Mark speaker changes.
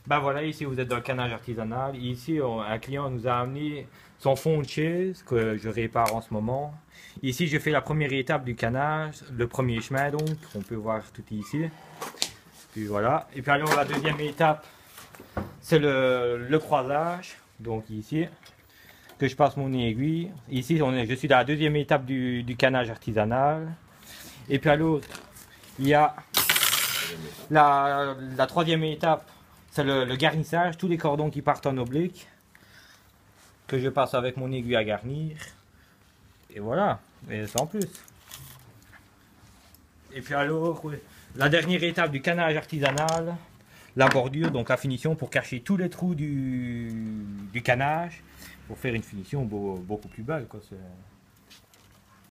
Speaker 1: Ben voilà, ici vous êtes dans le canage artisanal. Ici, un client nous a amené son fond de chaise que je répare en ce moment. Ici, je fais la première étape du canage, le premier chemin donc, on peut voir tout ici. Puis voilà. Et puis alors la deuxième étape, c'est le croisage. Donc ici, que je passe mon aiguille. Ici, je suis dans la deuxième étape du canage artisanal. Et puis alors, il y a la troisième étape, c'est le garnissage, tous les cordons qui partent en oblique, que je passe avec mon aiguille à garnir. Et voilà, et sans plus. Et puis alors, oui, la dernière étape du canage artisanal, la bordure, donc la finition pour cacher tous les trous du canage, pour faire une finition beaucoup plus belle, quoi.